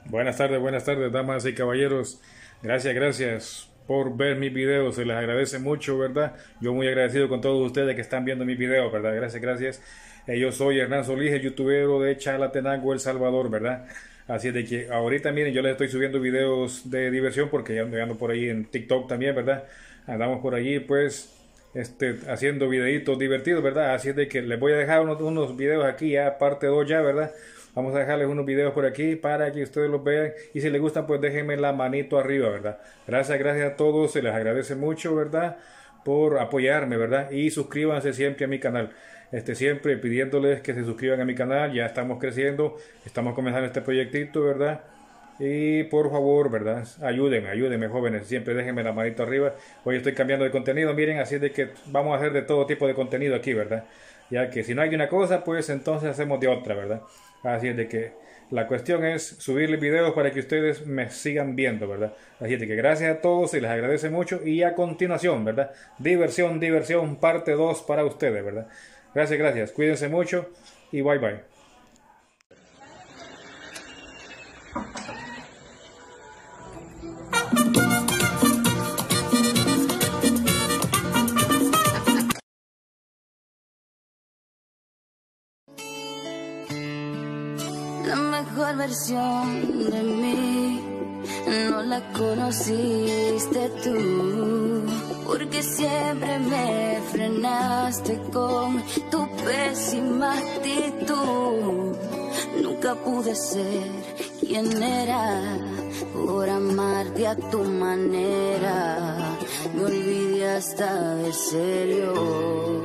Buenas tardes, damas y caballeros. Gracias por ver mis videos, se les agradece mucho, ¿verdad? Yo muy agradecido con todos ustedes que están viendo mis videos, ¿verdad? Gracias. Yo soy Hernán Solís, el youtubero de Chalatenango, El Salvador, ¿verdad? Así es de que ahorita, miren, yo les estoy subiendo videos de diversión porque ya ando por ahí en TikTok también, ¿verdad? Andamos por allí, pues, haciendo videitos divertidos, ¿verdad? Así es de que les voy a dejar unos videos aquí, ya parte 2 ya, ¿verdad? Vamos a dejarles unos videos por aquí para que ustedes los vean y si les gustan pues déjenme la manito arriba, ¿verdad? Gracias a todos, se les agradece mucho, ¿verdad? Por apoyarme, ¿verdad? Y suscríbanse siempre a mi canal. Siempre pidiéndoles que se suscriban a mi canal, ya estamos creciendo, estamos comenzando este proyectito, ¿verdad? Y por favor, ¿verdad? Ayúdenme jóvenes, siempre déjenme la manito arriba. Hoy estoy cambiando de contenido, miren, así de que vamos a hacer de todo tipo de contenido aquí, ¿verdad? Ya que si no hay de una cosa, pues entonces hacemos de otra, ¿verdad? Así es de que la cuestión es subirles videos para que ustedes me sigan viendo, ¿verdad? Así es de que gracias a todos, se les agradece mucho y a continuación, ¿verdad? Diversión, parte 2 para ustedes, ¿verdad? Gracias, cuídense mucho y bye. La mejor versión de mí no la conociste tú, porque siempre me frenaste con tu pésima actitud. Nunca pude ser quien era por amarte a tu manera. Me olvidé hasta de serio.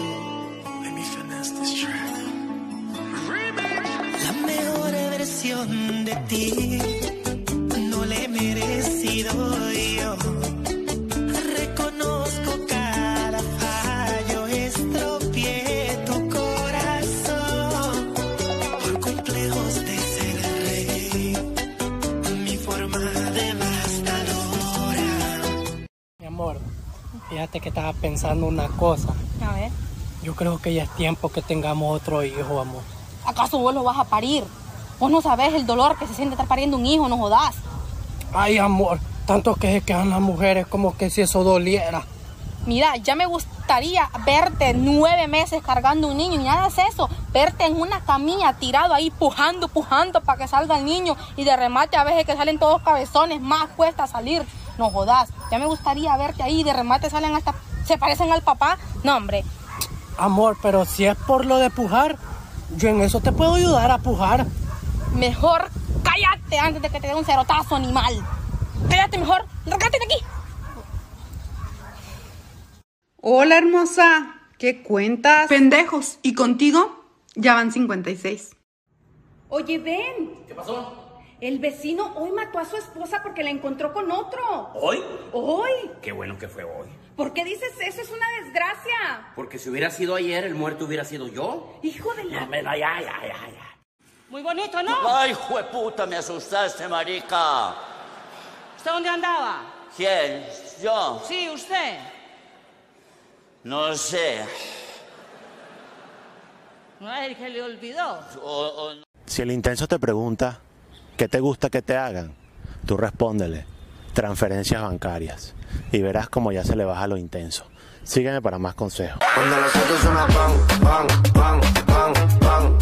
De ti no le he merecido yo. Reconozco cada fallo, estropeé tu corazón por complejos de ser rey, mi forma devastadora. Mi amor, fíjate que estaba pensando una cosa. A ver. Yo creo que ya es tiempo que tengamos otro hijo, amor. ¿Acaso vos lo vas a parir? Vos no sabés el dolor que se siente estar pariendo un hijo, no jodás. Ay, amor, tanto que se quejan las mujeres como que si eso doliera. Mira, ya me gustaría verte 9 meses cargando un niño y nada es eso. Verte en una camilla tirado ahí pujando para que salga el niño y de remate a veces que salen todos cabezones, más cuesta salir. No jodás, ya me gustaría verte ahí y de remate salen hasta... ¿Se parecen al papá? No, hombre. Amor, pero si es por lo de pujar, yo en eso te puedo ayudar a pujar. Mejor cállate antes de que te dé un cerotazo, animal. Cállate mejor, lárgate de aquí. Hola, hermosa. ¿Qué cuentas? Pendejos. ¿Y contigo? Ya van 56. Oye, ven. ¿Qué pasó? El vecino hoy mató a su esposa porque la encontró con otro. ¿Hoy? Hoy. Qué bueno que fue hoy. ¿Por qué dices eso? Es una desgracia. Porque si hubiera sido ayer, el muerto hubiera sido yo. Hijo de la... Ya. Muy bonito, ¿no? Ay, jueputa, me asustaste, marica. ¿Usted dónde andaba? ¿Quién? ¿Yo? Sí, usted. No sé. No es el que le olvidó. Si el intenso te pregunta, ¿qué te gusta que te hagan? Tú respóndele, transferencias bancarias. Y verás como ya se le baja lo intenso. Sígueme para más consejos. Cuando los autos suenan pan.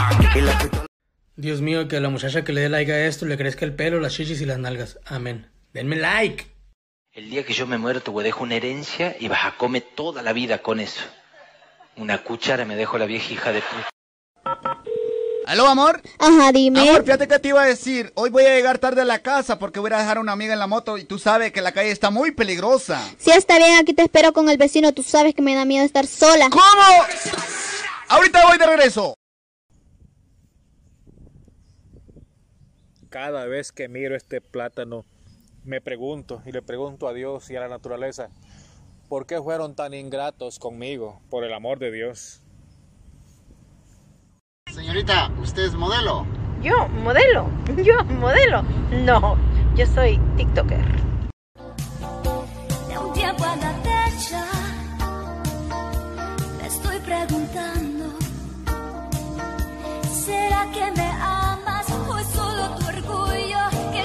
Dios mío, que a la muchacha que le dé like a esto le crezca el pelo, las chichis y las nalgas. Amén. Denme like. El día que yo me muero te voy a dejar una herencia y vas a comer toda la vida con eso. Una cuchara me dejo la vieja hija de puta. ¿Aló, amor? Ajá, dime. Amor, fíjate que te iba a decir. Hoy voy a llegar tarde a la casa porque voy a dejar a una amiga en la moto y tú sabes que la calle está muy peligrosa. Sí, está bien, aquí te espero con el vecino. Tú sabes que me da miedo estar sola. ¿Cómo? Ahorita voy de regreso. Cada vez que miro este plátano, me pregunto y le pregunto a Dios y a la naturaleza, ¿por qué fueron tan ingratos conmigo? Por el amor de Dios. Señorita, ¿usted es modelo? ¿Yo? ¿Modelo? ¿Yo? ¿Modelo? No, yo soy TikToker. De un tiempo a la fecha, me estoy preguntando, ¿será que me amas o es solo tu orgullo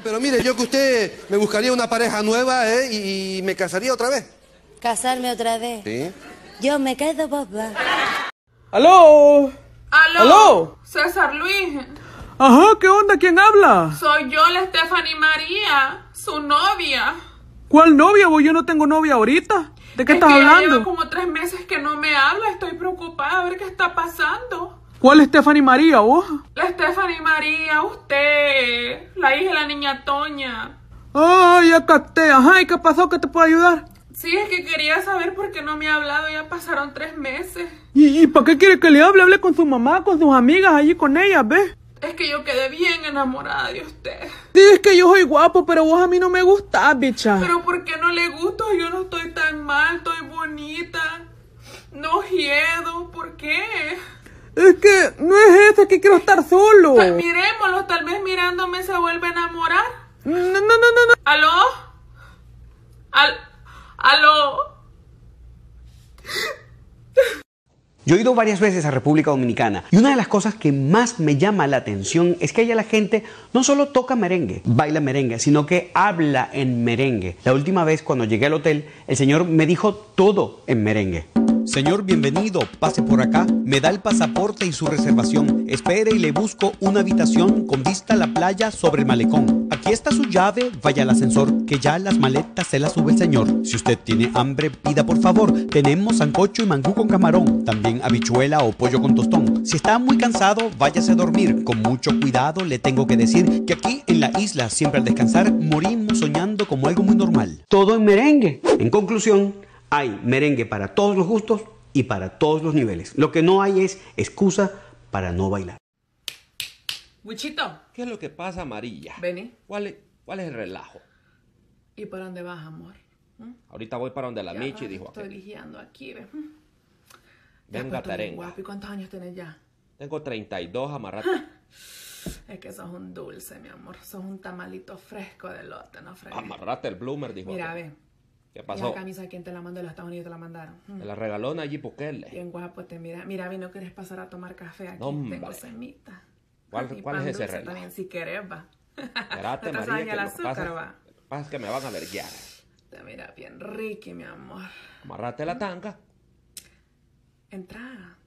pero mire, yo que usted me buscaría una pareja nueva, y me casaría otra vez. ¿Casarme otra vez? Sí. Yo me quedo boba. ¡Aló! ¿Aló? ¿Aló? César Luis. Ajá, ¿qué onda? ¿Quién habla? Soy yo, la Stephanie María, su novia. ¿Cuál novia, vos? Yo no tengo novia ahorita. ¿De qué estás hablando? Lleva como 3 meses que no me habla, estoy preocupada a ver qué está pasando. ¿Cuál Stephanie María, vos? La Stephanie María, usted, la hija de la niña Toña. Ay, ya capté. Ajá, ¿y qué pasó? ¿Qué te puedo ayudar? Sí, es que quería saber por qué no me ha hablado, ya pasaron 3 meses. ¿Y para qué quiere que le hable? Hable con su mamá, con sus amigas, allí con ellas, ¿ves? Es que yo quedé bien enamorada de usted. Sí, es que yo soy guapo, pero vos a mí no me gustás, bicha. Pero ¿por qué no le gusto? Yo no estoy tan mal, estoy bonita. No hiedo, ¿por qué? Es que no es eso, es que quiero estar solo. Pues mirémoslo, tal vez mirándome se vuelve a enamorar. No. ¿Aló? ¿Aló? Yo he ido varias veces a República Dominicana y una de las cosas que más me llama la atención es que allá la gente no solo toca merengue, baila merengue, sino que habla en merengue. La última vez cuando llegué al hotel, el señor me dijo todo en merengue. Señor, bienvenido, pase por acá, me da el pasaporte y su reservación. Espere y le busco una habitación con vista a la playa sobre el malecón. Aquí está su llave, vaya al ascensor, que ya las maletas se las sube el señor. Si usted tiene hambre, pida por favor. Tenemos sancocho y mangú con camarón, también habichuela o pollo con tostón. Si está muy cansado, váyase a dormir. Con mucho cuidado le tengo que decir que aquí en la isla, siempre al descansar, morimos soñando como algo muy normal. Todo en merengue. En conclusión, hay merengue para todos los gustos y para todos los niveles. Lo que no hay es excusa para no bailar. Wichito. ¿Qué es lo que pasa, Amarilla? Vení. ¿Cuál es el relajo? ¿Y por dónde vas, amor? Ahorita voy para donde la Ya Michi, dijo estoy aquel. vigiando aquí, ¿ves? Venga, tarenga. Guapo. ¿Y cuántos años tienes ya? Tengo 32, amarrate. Es que sos un dulce, mi amor. Sos un tamalito fresco de lote, no fresco. Amarrate el bloomer, dijo Mira, aquel. ve. ¿Qué ¿Y pasó? la camisa quién te la mandó de los Estados Unidos? ¿Te la mandaron? Me la regaló Nayib Bukele. Bien guapo te mira. Mira, vi, ¿no quieres pasar a tomar café aquí? No, Tengo semita. ¿Cuál Y es pan ese dulce relajo? también, si querés, va. Espérate, No te María, daña que el lo que azúcar, va. pasa es que me van a verguiar. Te mira bien rico, mi amor. Amarrate la tanga. Entra.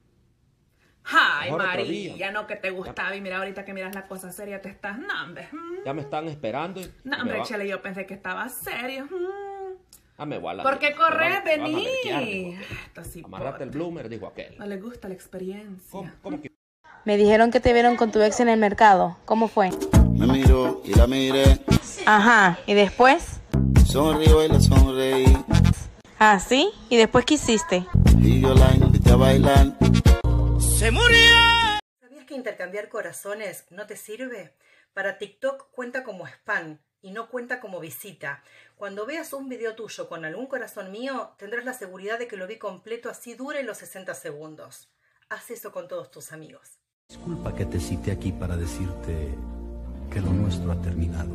Ay, Mejor otro María, día. no que te gustaba. Y mira, ahorita que miras la cosa seria, te estás... No, hombre. Ya me están esperando. No, hombre, chale, yo pensé que estaba serio. Me voy a la ¿Por qué me corres? van a Vení. verguiar, dijo aquel. Esto sí Amarrate el bloomer, dijo aquel. No le gusta la experiencia. ¿Cómo que? Me dijeron que te vieron con tu ex en el mercado. ¿Cómo fue? Me miró y la miré, Ajá, ¿y después? sonrío y le sonreí, Ah, ¿sí? ¿Y después qué hiciste? y yo la invité a bailar. ¡Se murió! ¿Sabías que intercambiar corazones no te sirve? Para TikTok cuenta como spam y no cuenta como visita. Cuando veas un video tuyo con algún corazón mío, tendrás la seguridad de que lo vi completo, así dure los 60 segundos. Haz eso con todos tus amigos. Disculpa que te cité aquí para decirte que lo nuestro ha terminado.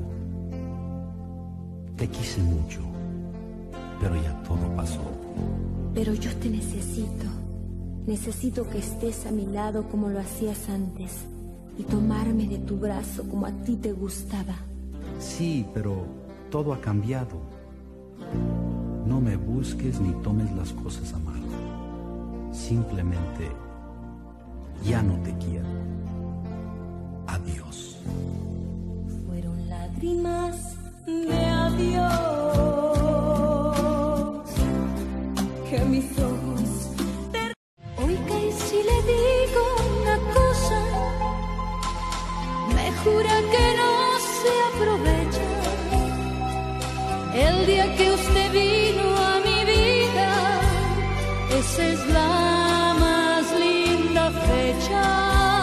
Te quise mucho, pero ya todo pasó. Pero yo te necesito. Necesito que estés a mi lado como lo hacías antes y tomarme de tu brazo como a ti te gustaba. Sí, pero todo ha cambiado. No me busques ni tomes las cosas a mal. Simplemente ya no te quiero. Adiós. Fueron lágrimas de adiós que mis ojos te... Oiga, y si le digo una cosa, me jura que no se aprovecha. El día que usted vino a mi vida, esa es la más linda fecha.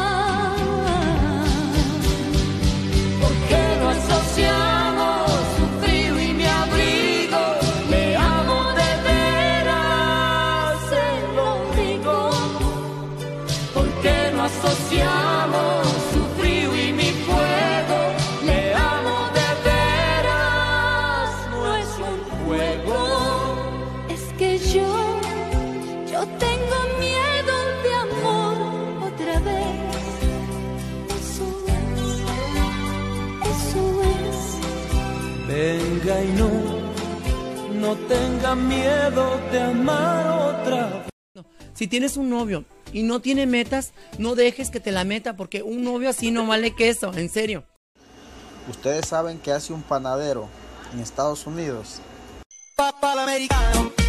Porque no asociamos su frío y mi abrigo. Le amo de veras, se lo digo. Porque no asociamos su frío y mi fuego. Le amo de veras, no es un juego. Es que yo tengo miedo de amor otra vez. Eso es y no tenga miedo de amar otra vez. Si tienes un novio y no tiene metas, no dejes que te la meta, porque un novio así no vale queso, en serio. ¿Ustedes saben qué hace un panadero en Estados Unidos? Papá americano.